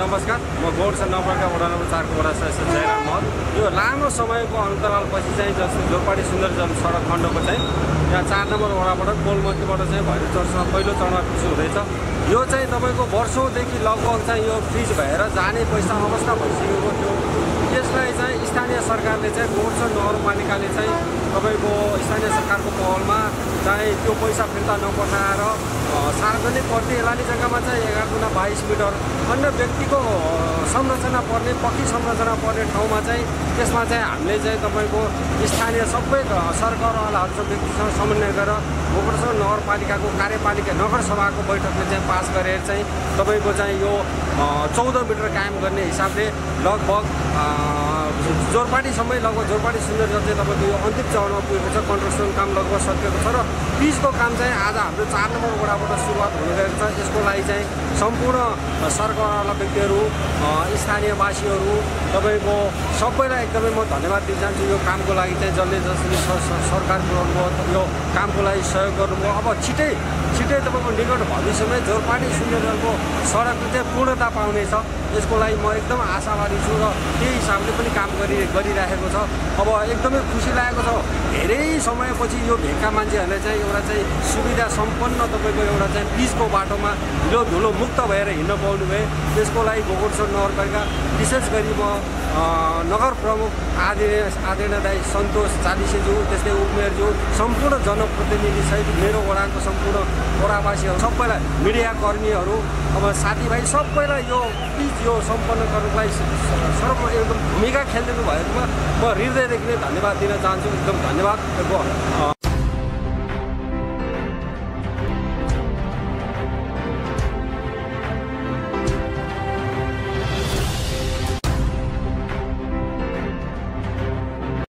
नमस्कार, म गौडसा नगरपालिका वडा नम्बर 4 को वडा सदस्य जयराम महत। यो लामो समयको अन्तरालपछि चाहिँ जस्तो जोरपाटी सुन्दरजन सडक खण्डको चाहिँ यहाँ 4 नम्बर वडाबाट कोलमतीबाट चाहिँ भैरव चर्चमा पहिलो चरणमा पिच हुँदैछ। यो चाहिँ तपाईँको वर्षौँदेखि लगभग चाहिँ यो फ्रिज भएर जाने पैसा अवस्था भइसकेको थियो। यसलाई चाहिँ स्थानीय सरकारले चाहिँ गौडसा नगरपालिकाले चाहिँ तपाईँको स्थानीय सरकारको पहलमा चाहिँ त्यो पैसा फिर्ता नपठाएर सार्वजनिक पर्ने एलानी जग्गामा चाहिँ 11×22 मिटर अन्य व्यक्तिको संरचना पर्ने पक्की संरचना पर्ने ठाउँमा चाहिँ त्यसमा चाहिँ हामीले चाहिँ तपाईँको स्थानीय सबै सरकारवालाहरूसँग व्यक्तिसँग समन्वय गरेर गौडसा नगरपालिकाको कार्यपालिका नगरसभाको बैठकले चाहिँ पास गरेर चाहिँ तपाईँको चाहिँ यो 14 मिटर कायम गर्ने हिसाबले लगभग जोरपाटीसम्मै लगभग जोरपाटी सुन्दरजन चाहिँ तपाईँको यो अन्तिम चरणमा पुगेको छ। कन्स्ट्रक्सन काम लगभग सकिएको छ र पिचको काम चाहिँ आज हाम्रो 4 नम्बर वडाबाट सुरुवात हुने गरेको छ। यसको लागि चाहिँ सम्पूर्ण सरकारवाला व्यक्तिहरू, स्थानीयवासीहरू तपाईँको सबैलाई एकदमै म धन्यवाद दिन चाहन्छु। यो कामको लागि चाहिँ जसले जसले सरकार पुऱ्याउनुभयो, यो कामको लागि सहयोग गर्नुभयो। अब छिटै तपाईँको निकट भविष्यमै जोरपाटी सुन्दरजनको सडक चाहिँ पूर्णता पाउनेछ। यसको लागि म एकदम आशावादी छु र त्यही हिसाबले पनि काम गरिरहेको छ। अब एकदमै खुसी लागेको छ। धेरै समयपछि यो भेगका मान्छेहरूले चाहिँ एउटा चाहिँ सुविधा सम्पन्न तपाईँको एउटा चाहिँ पिचको बाटोमा हिलो धुलो मुक्त भएर हिँड्न पाउनु भयो। त्यसको लागि गौडसा नगरपालिका विशेष गरी म नगर प्रमुख आदरणीय दाइ सन्तोष चालिसेज्यू, त्यस्तै उपमेयरज्यू, सम्पूर्ण जनप्रतिनिधिसहित मेरो वडाको सम्पूर्ण वडावासीहरू सबैलाई, मिडियाकर्मीहरू, अब साथीभाइ सबैलाई यो पिच यो सम्पन्न गर्नुको लागि एकदम भूमिका खेलिदिनु भएकोमा म हृदयदेखि नै धन्यवाद दिन चाहन्छु। एकदम धन्यवाद।